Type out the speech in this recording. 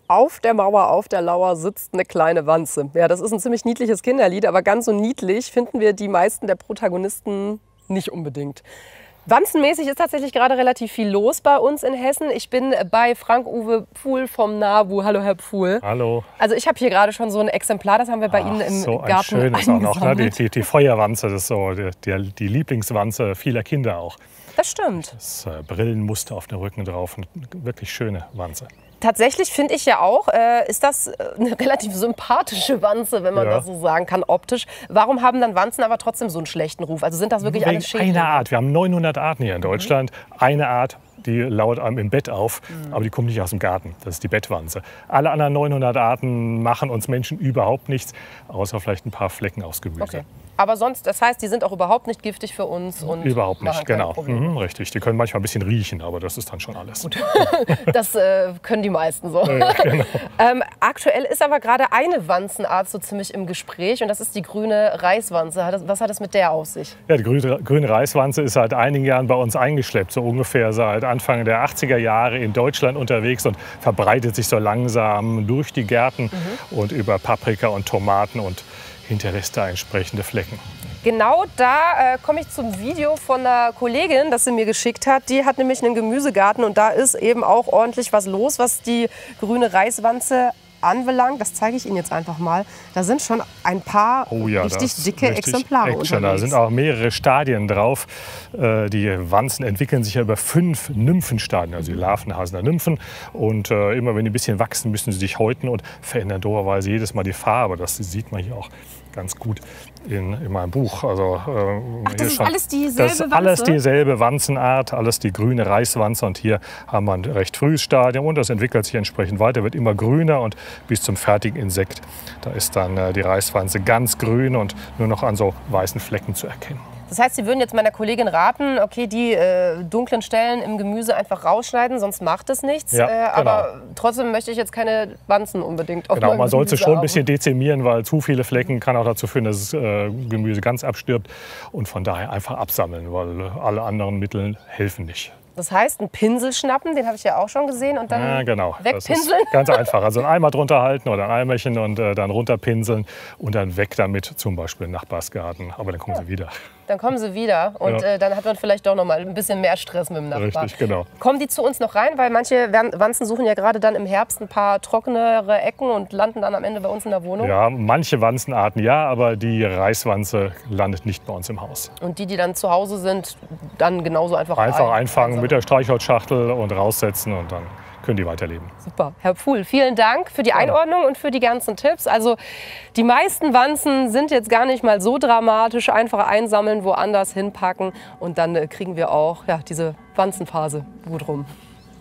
Auf der Mauer, auf der Lauer sitzt eine kleine Wanze. Ja, das ist ein ziemlich niedliches Kinderlied, aber ganz so niedlich finden wir die meisten der Protagonisten nicht unbedingt. Wanzenmäßig ist tatsächlich gerade relativ viel los bei uns in Hessen. Ich bin bei Frank-Uwe Pfuhl vom NABU. Hallo, Herr Pfuhl. Hallo. Also ich habe hier gerade schon so ein Exemplar, das haben wir bei Ihnen im so Garten schönes auch noch, ne? Die Feuerwanze, das ist so die Lieblingswanze vieler Kinder auch. Das stimmt. Das Brillenmuster auf dem Rücken drauf, eine wirklich schöne Wanze. Tatsächlich finde ich ja auch, ist das eine relativ sympathische Wanze, wenn man das so sagen kann, optisch. Warum haben dann Wanzen aber trotzdem so einen schlechten Ruf? Also sind das wirklich alles Schädlinge? Eine Art. Wir haben 900 Arten hier in Deutschland. Eine Art, die lauert einem im Bett auf, aber die kommt nicht aus dem Garten. Das ist die Bettwanze. Alle anderen 900 Arten machen uns Menschen überhaupt nichts, außer vielleicht ein paar Flecken aufs Gemüse. Okay. Aber sonst, das heißt, die sind auch überhaupt nicht giftig für uns? Und überhaupt nicht, genau. Richtig. Die können manchmal ein bisschen riechen, aber das ist dann schon alles. Gut. Das können die meisten so. Ja, genau. Aktuell ist aber gerade eine Wanzenart so ziemlich im Gespräch und das ist die grüne Reiswanze. Was hat es mit der auf sich? Ja, die grüne Reiswanze ist seit einigen Jahren bei uns eingeschleppt, so ungefähr seit Anfang der 80er Jahre in Deutschland unterwegs und verbreitet sich so langsam durch die Gärten und über Paprika und Tomaten und hinterlässt da entsprechende Flecken. Genau da komme ich zum Video von einer Kollegin, das sie mir geschickt hat. Die hat nämlich einen Gemüsegarten und da ist eben auch ordentlich was los, was die grüne Reiswanze anbelangt. Das zeige ich Ihnen jetzt einfach mal. Da sind schon ein paar richtig dicke Exemplare unterwegs. Da sind auch mehrere Stadien drauf. Die Wanzen entwickeln sich ja über 5 Nymphenstadien, also die Larven heißen da Nymphen. Und immer wenn die ein bisschen wachsen, müssen sie sich häuten und verändern doberweise jedes Mal die Farbe. Das sieht man hier auch ganz gut in meinem Buch. Also, das ist alles dieselbe Wanze? Das ist alles dieselbe Wanzenart, alles die grüne Reiswanze. Und hier haben wir ein recht frühes Stadium und das entwickelt sich entsprechend weiter, wird immer grüner und bis zum fertigen Insekt. Da ist dann die Reiswanze ganz grün und nur noch an so weißen Flecken zu erkennen. Das heißt, Sie würden jetzt meiner Kollegin raten, okay, die dunklen Stellen im Gemüse einfach rausschneiden, sonst macht es nichts. Ja, genau. Aber trotzdem möchte ich jetzt keine Wanzen unbedingt auf meinem man sollte Gemüse schon ein haben. bisschen dezimieren, weil zu viele Flecken kann auch dazu führen, dass das Gemüse ganz abstirbt. Und von daher einfach absammeln, weil alle anderen Mittel helfen nicht. Das heißt, einen Pinsel schnappen, den habe ich ja auch schon gesehen, und dann wegpinseln? Das ist ganz einfach. Also einen Eimer drunter halten oder ein Eimerchen und dann runterpinseln und dann weg damit, zum Beispiel im Nachbarsgarten. Aber dann kommen sie wieder. Dann kommen sie wieder und dann hat man vielleicht doch noch mal ein bisschen mehr Stress mit dem Nachbarn. Richtig, genau. Kommen die zu uns noch rein? Weil manche Wanzen suchen ja gerade dann im Herbst ein paar trockenere Ecken und landen dann am Ende bei uns in der Wohnung. Ja, manche Wanzenarten ja, aber die Reiswanze landet nicht bei uns im Haus. Und die dann zu Hause sind, dann genauso einfach einfangen mit der Streichholzschachtel und raussetzen und dann können die weiterleben. Super. Herr Pfuhl, vielen Dank für die Einordnung und für die ganzen Tipps. Also die meisten Wanzen sind jetzt gar nicht mal so dramatisch. Einfach einsammeln, woanders hinpacken und dann kriegen wir auch diese Wanzenphase gut rum.